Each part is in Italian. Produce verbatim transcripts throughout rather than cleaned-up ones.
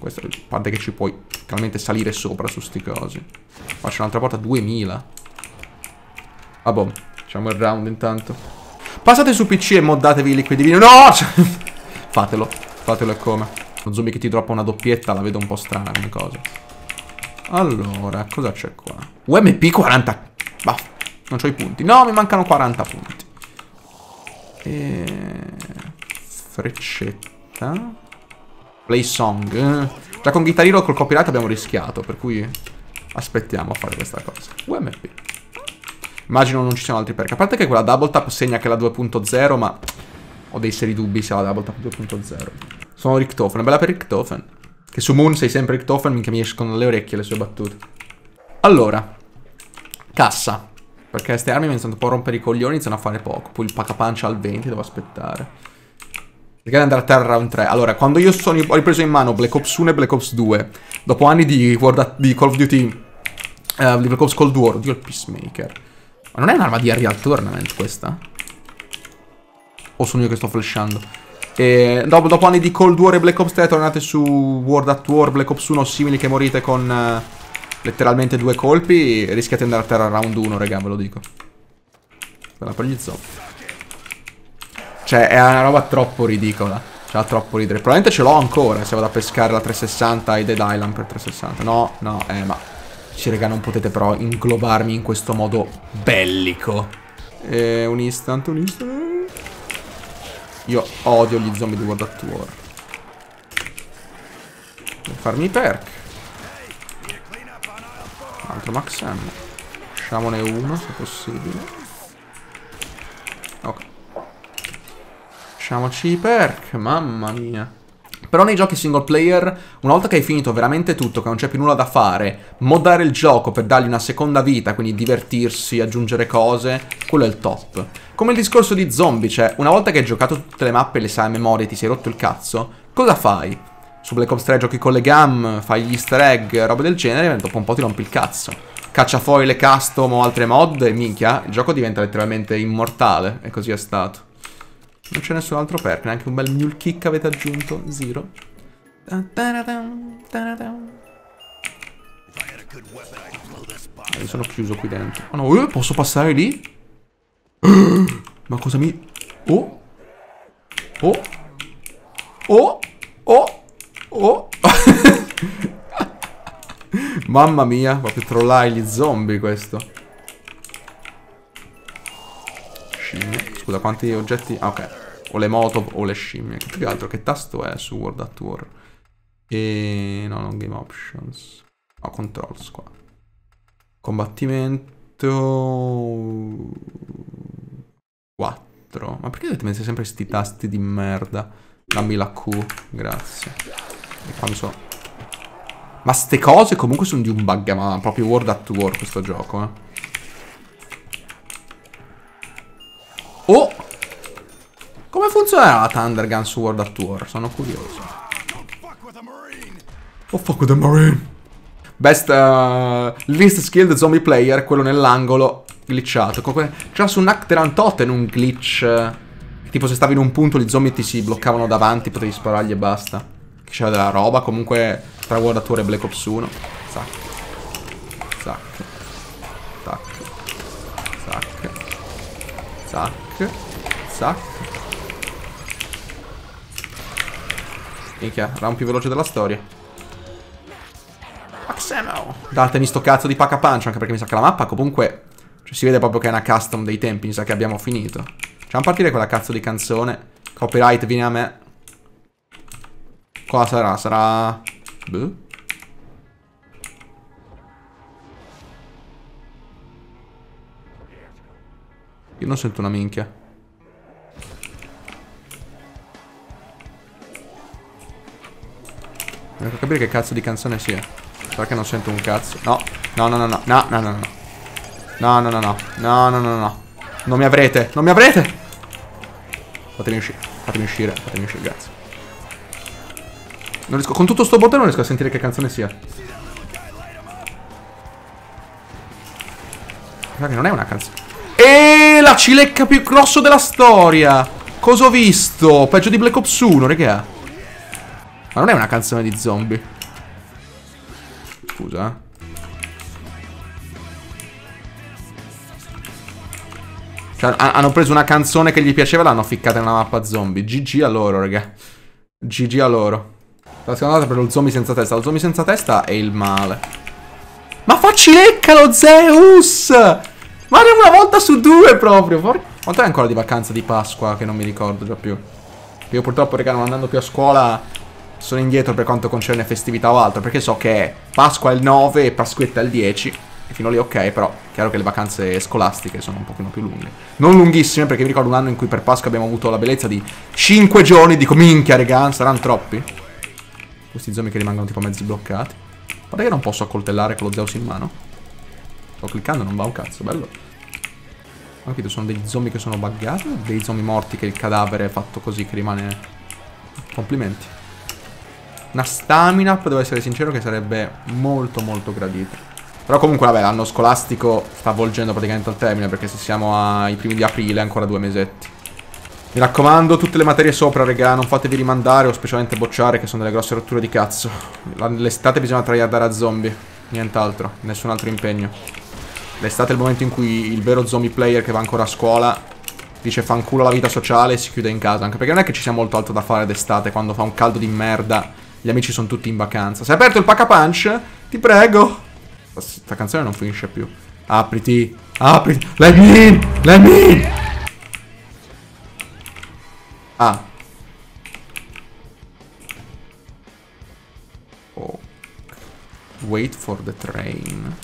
Questo, a parte che ci puoi chiaramente salire sopra su sti cosi. Faccio un'altra porta, duemila. Ah boh, facciamo il round intanto. Passate su P C e moddatevi i liquidi divino. No! Fatelo, fatelo e come. Lo zombie che ti droppa una doppietta la vedo un po' strana come cosa. Allora, cosa c'è qua? U M P quaranta. Bah, non c'ho i punti. No, mi mancano quaranta punti. E... freccetta. Play song. Già con Guitar Hero col copyright abbiamo rischiato, per cui aspettiamo a fare questa cosa. U M P. Immagino non ci siano altri perk. A parte che quella double tap segna che è la due punto zero, ma ho dei seri dubbi sia la double tap due punto zero. Sono Richtofen, è bella per Richtofen. Che su Moon sei sempre Richtofen, minchia mi escono dalle orecchie le sue battute. Allora, cassa. Perché queste armi mi iniziano un po' a rompere i coglioni, iniziano a fare poco. Poi il pacapancia al venti, devo aspettare. Perché andare a terra round tre. Allora, quando io sono, ho ripreso in mano Black Ops uno e Black Ops due, dopo anni di, di Call of Duty, uh, di Black Ops Cold War, oddio il Peacemaker. Ma non è un'arma di Unreal Tournament questa? O sono io che sto flashando? E dopo, dopo anni di Cold War e Black Ops tre tornate su World at War, Black Ops uno simili che morite con uh, letteralmente due colpi, rischiate di andare a terra round uno, raga, ve lo dico. Bella per gli zombie. Cioè, è una roba troppo ridicola. C'ha troppo ridere. Probabilmente ce l'ho ancora se vado a pescare la trecentosessanta e Dead Island per trecentosessanta. No, no, eh, ma... Ci, raga, non potete però inglobarmi in questo modo bellico. E un instant, un instant. Io odio gli zombie di World at War. Per farmi i perk. Un altro Max M. Lasciamone uno se possibile. Ok. Lasciamoci i perk, mamma mia. Però nei giochi single player, una volta che hai finito veramente tutto, che non c'è più nulla da fare, moddare il gioco per dargli una seconda vita, quindi divertirsi, aggiungere cose, quello è il top. Come il discorso di zombie, cioè, una volta che hai giocato tutte le mappe e le sai a memoria e ti sei rotto il cazzo, cosa fai? Su Black Ops tre giochi con le gam, fai gli easter egg, robe del genere, e dopo un po' ti rompi il cazzo. Caccia fuori le custom o altre mod e minchia, il gioco diventa letteralmente immortale, e così è stato. Non c'è nessun altro perk, neanche un bel mule kick avete aggiunto. Zero. Io sono chiuso qui dentro. Oh no, posso passare lì? Ma cosa mi... Oh? Oh? Oh? Oh? Oh? Mamma mia, proprio trollare gli zombie questo. Scimmie. Scusa, quanti oggetti... Ah, ok. O le moto o le scimmie. Che più che altro, che tasto è su World at War? E... no, non game options. No, controls qua. Combattimento... quattro. Ma perché dovete mettere sempre questi tasti di merda? Dammi la Q, grazie. E qua mi sono... Ma ste cose comunque sono di un bug, ma proprio World at War questo gioco, eh. Oh! Come funzionerà la Thunder Gun su World at War? Sono curioso. Oh fuck with the Marine. Best uh, least skilled zombie player, quello nell'angolo glitchato. C'era su Nakterantoten un glitch. Uh, tipo se stavi in un punto gli zombie ti si bloccavano davanti, potevi sparargli e basta. C'era della roba, comunque tra World at War e Black Ops uno. Zac. Zac. Zac. Zac. Zac. Zac. Minchia, round più veloce della storia. Maxemo. Datemi sto cazzo di pack a punch, anche perché mi sa che la mappa comunque... Cioè si vede proprio che è una custom dei tempi, mi sa che abbiamo finito. Facciamo partire quella cazzo di canzone. Copyright, vieni a me. Cosa sarà? Sarà... Boh. Io non sento una minchia. Non riesco a capire che cazzo di canzone sia. Perché non sento un cazzo. No, no, no, no, no, no, no, no, no. No, no, no, no, no, no, no, no. Non mi avrete, non mi avrete. Fatemi uscire, fatemi uscire, fatemi uscire, grazie. Non riesco, con tutto sto bottone non riesco a sentire che canzone sia. Guarda che non è una canzone. E la cilecca più grosso della storia. Cosa ho visto? Peggio di Black Ops uno, raga. Ma non è una canzone di zombie. Scusa, eh. Cioè, hanno preso una canzone che gli piaceva e l'hanno ficcata nella mappa zombie. G G a loro, raga. G G a loro. La seconda volta per lo zombie senza testa. Lo zombie senza testa è il male. Ma facci lecca lo Zeus! Ma è una volta su due proprio. Quanto è ancora di vacanza di Pasqua che non mi ricordo già più. Io purtroppo, raga, non andando più a scuola, sono indietro per quanto concerne festività o altro. Perché so che Pasqua è il nove e Pasquetta è il dieci. E fino lì ok, però chiaro che le vacanze scolastiche sono un pochino più lunghe. Non lunghissime, perché mi ricordo un anno in cui per Pasqua abbiamo avuto la bellezza di cinque giorni. Dico, minchia, raga, saranno troppi. Questi zombie che rimangono tipo mezzi bloccati. Guarda che non posso accoltellare con lo Zeus in mano. Sto cliccando, non va un cazzo, bello. Ho capito, sono degli zombie che sono buggati o dei zombie morti che il cadavere è fatto così che rimane... Complimenti. Una stamina, devo essere sincero, che sarebbe molto molto gradita. Però comunque, vabbè, l'anno scolastico sta volgendo praticamente al termine, perché se siamo ai primi di aprile, ancora due mesetti. Mi raccomando, tutte le materie sopra, raga, non fatevi rimandare o specialmente bocciare, che sono delle grosse rotture di cazzo. L'estate bisogna tryhardare a zombie, nient'altro, nessun altro impegno. L'estate è il momento in cui il vero zombie player che va ancora a scuola dice fanculo la vita sociale e si chiude in casa. Anche perché non è che ci sia molto altro da fare d'estate, quando fa un caldo di merda, gli amici sono tutti in vacanza. Se hai aperto il pack-a-punch? Ti prego. Questa canzone non finisce più. Apriti, apriti. Let me in, let me in. Ah. Oh. Wait for the train.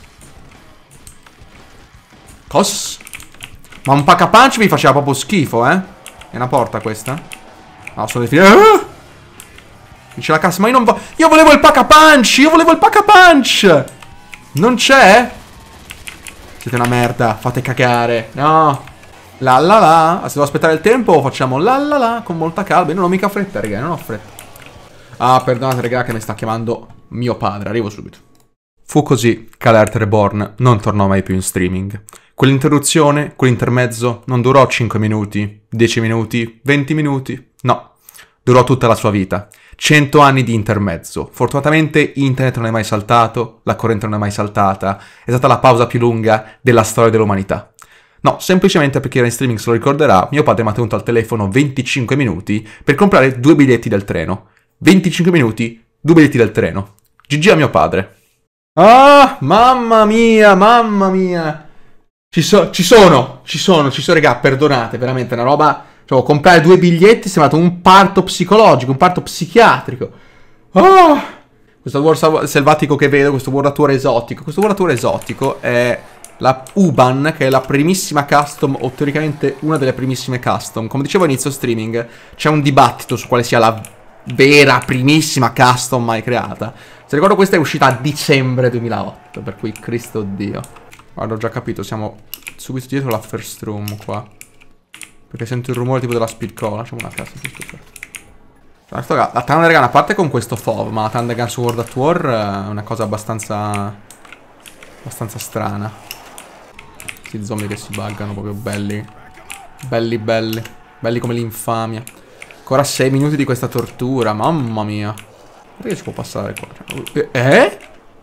Cos? Ma un pack-a-punch mi faceva proprio schifo, eh? È una porta questa? No, sono definito. Ah! Dice la cassa, ma io non voglio. Io volevo il pack-a-punch! Io volevo il pack-a-punch! Non c'è? Siete una merda, fate cagare. No. La la la. Se devo aspettare il tempo facciamo la la la con molta calma. Io non ho mica fretta, raga, non ho fretta. Ah, perdonate, raga, che mi sta chiamando mio padre. Arrivo subito. Fu così che Alert Reborn non tornò mai più in streaming. Quell'interruzione, quell'intermezzo non durò cinque minuti, dieci minuti, venti minuti. No, durò tutta la sua vita. cento anni di intermezzo. Fortunatamente internet non è mai saltato, la corrente non è mai saltata. È stata la pausa più lunga della storia dell'umanità. No, semplicemente perché era in streaming, se lo ricorderà, mio padre mi ha tenuto al telefono venticinque minuti per comprare due biglietti del treno. venticinque minuti, due biglietti del treno. G G a mio padre. Ah, mamma mia, mamma mia. Ci, so, ci sono, ci sono, ci sono, raga, perdonate, veramente, una roba... Cioè, comprare due biglietti è sembrato un parto psicologico, un parto psichiatrico. Oh! Questo War selvatico che vedo, questo World Tour esotico. Questo World Tour esotico è la U-Ban, che è la primissima custom, o teoricamente una delle primissime custom. Come dicevo all'inizio streaming, c'è un dibattito su quale sia la vera primissima custom mai creata. Se ricordo, questa è uscita a dicembre duemilaotto, per cui Cristo Dio. Guarda, ho già capito, siamo subito dietro la first room qua. Perché sento il rumore tipo della speed call. Facciamo una cazzo di stupore. Cioè, la Thundergun, a parte con questo F O V, ma la Thundergun su World at War è una cosa abbastanza abbastanza strana. Questi zombie che si buggano, proprio belli. Belli belli. Belli come l'infamia. Ancora sei minuti di questa tortura, mamma mia. Perché si può passare qua? Eh?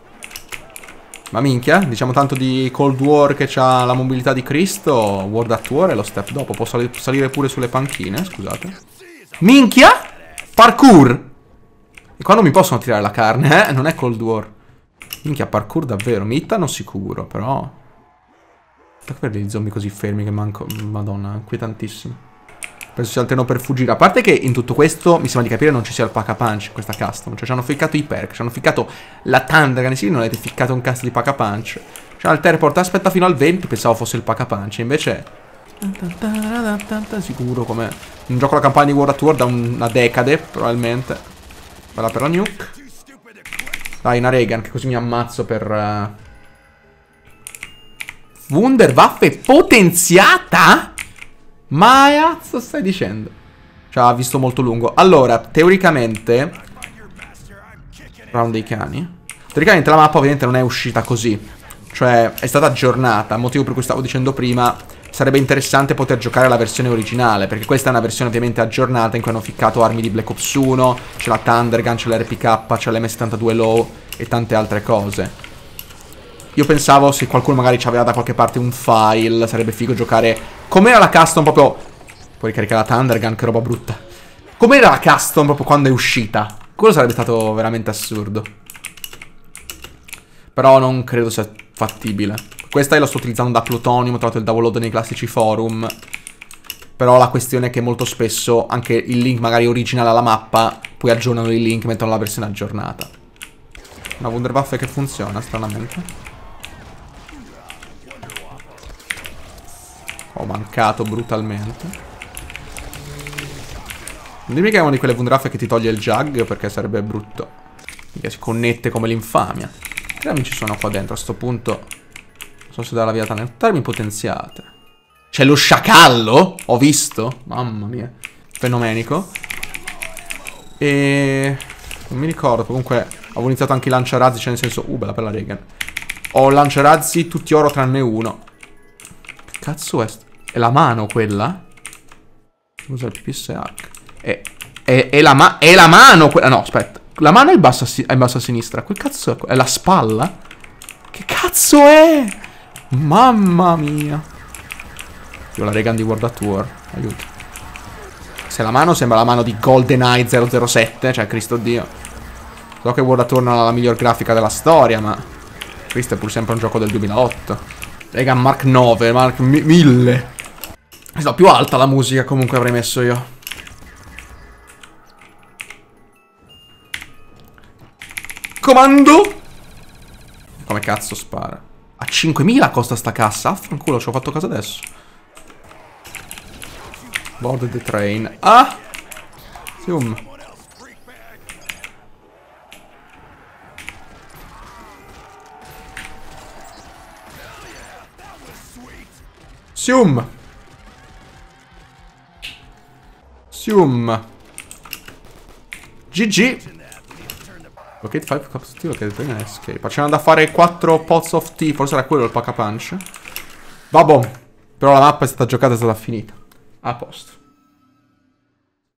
Ma minchia, diciamo tanto di Cold War che c'ha la mobilità di Cristo. World at War è lo step dopo. Posso sal salire pure sulle panchine, scusate. Minchia! Parkour! E qua non mi possono tirare la carne, eh? Non è Cold War. Minchia, parkour davvero. Mi hittano sicuro, però... Perché per degli zombie così fermi che manco... Madonna, inquietantissimo. Penso sia il treno per fuggire. A parte che in tutto questo mi sembra di capire non ci sia il pack-a-punch in questa custom. Cioè ci hanno ficcato i perk, ci hanno ficcato la Thundergun. Sì, non avete ficcato un cazzo di pack-a-punch. Cioè il teleport aspetta fino al venti, pensavo fosse il pack-a-punch. Invece sicuro come un gioco alla campagna di World at War da una decade, probabilmente. Bella per la nuke. Dai, una Reagan, che così mi ammazzo per uh... Wunderwaffe potenziata? Ma cazzo stai dicendo? Cioè, ha visto molto lungo. Allora, teoricamente round dei cani. Teoricamente la mappa ovviamente non è uscita così. Cioè, è stata aggiornata. Motivo per cui stavo dicendo prima sarebbe interessante poter giocare la versione originale, perché questa è una versione ovviamente aggiornata in cui hanno ficcato armi di Black Ops uno, c'è la Thunder Gun, c'è l'R P K, c'è l'M settantadue Low e tante altre cose. Io pensavo se qualcuno magari ci aveva da qualche parte un file, sarebbe figo giocare... Com'era la custom proprio... Puoi ricaricare la Thunder Gun, che roba brutta. Com'era la custom proprio quando è uscita? Quello sarebbe stato veramente assurdo. Però non credo sia fattibile. Questa io la sto utilizzando da Plutonium, ho trovato il download nei classici forum. Però la questione è che molto spesso anche il link magari originale alla mappa, poi aggiornano il link e mettono la versione aggiornata. Una Wunderwaffe che funziona, stranamente. Ho mancato brutalmente. Non dimmi che è una di quelle Wunderwaffe che ti toglie il jug, perché sarebbe brutto. Che si connette come l'infamia. Che amici sono qua dentro a sto punto? Non so se dà la via nel armi potenziate. C'è lo sciacallo? Ho visto. Mamma mia. Fenomenico. E... non mi ricordo. Comunque avevo iniziato anche i lanciarazzi. Cioè nel senso... Uh, bella per la Reagan. Ho lanciarazzi tutti oro tranne uno. Che cazzo è? È la mano quella? Usa il P P S H. È, è, è, la, ma è la mano quella... No, aspetta. La mano è in basso a, si è in basso a sinistra. Quel cazzo è? È la spalla? Che cazzo è? Mamma mia. Io ho la Reagan di World at War. Aiuto. Se la mano sembra la mano di GoldenEye zero zero sette. Cioè, Cristo Dio. So che World at War non ha la miglior grafica della storia, ma questo è pur sempre un gioco del duemilaotto. Reagan Mark nove, Mark mille. No, più alta la musica comunque avrei messo io. Comando. Come cazzo spara? A cinquemila costa sta cassa. Affanculo, ci ho fatto caso adesso. Board the train. Ah! Sium. Sium. Sium. G G. Locate five cups of tea, locate train and escape. C'erano da fare quattro pots of tea. Forse era quello il pack a punch. Vabbè. Però la mappa è stata giocata, è stata finita. A posto.